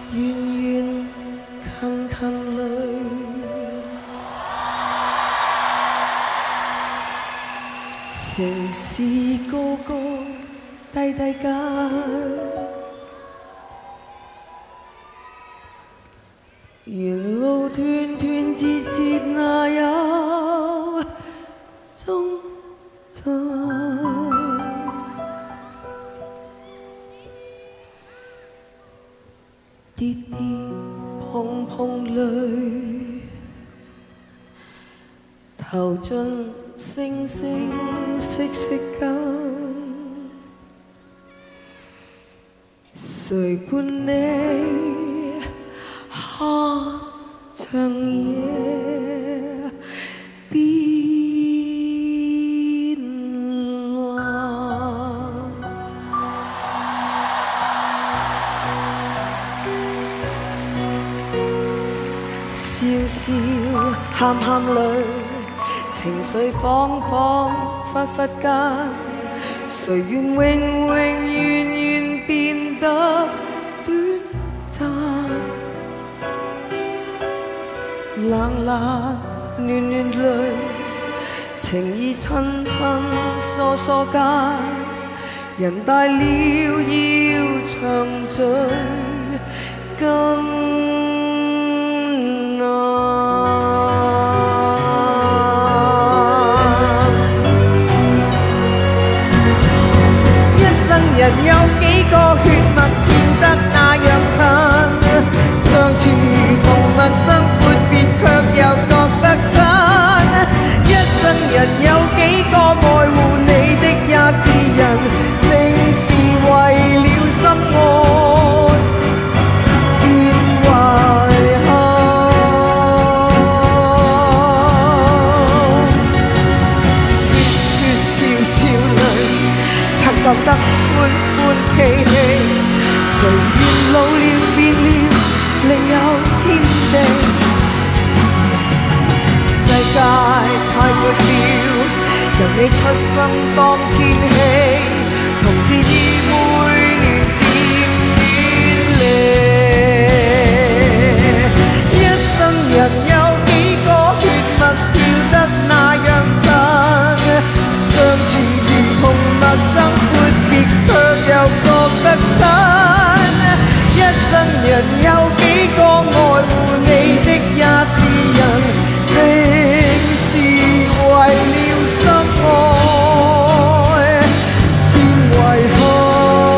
遠遠近近裏，城市高高低低間，沿路斷斷節節哪有終站？跌跌碰碰裏，投進星星息息間，誰伴你下長夜變藍？笑笑喊喊裏，情緒恍恍惚惚間，誰願永永遠遠變得短暫？冷冷暖暖裏，情意親親疏疏間，人大了要長聚更人有幾個血脈跳得那樣近，相處同陌生闊別卻又覺得親。一生人有幾個愛護你的也是人，正是為了心愛變遺憾。説説笑笑裏，曾覺得歡喜喜，誰願老了變了，另有天地。世界太闊了，由你出生當天起，同志已每年漸遠離。一生人有幾個血脈跳得那樣近，相處如同陌生闊別卻又覺得親。一生人有幾個愛護你的也是人，正是為了心愛變遺憾。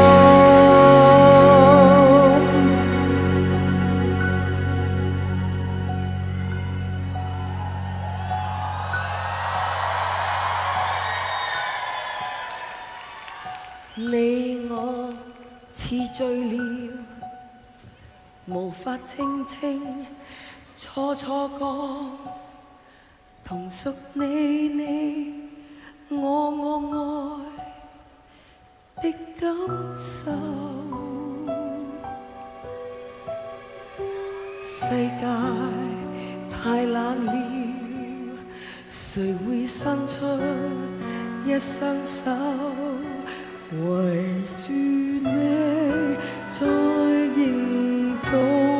你我似醉了，無法清清楚楚講，同屬你我愛的感受。世界太冷了，誰會伸出一雙手圍住你，再營造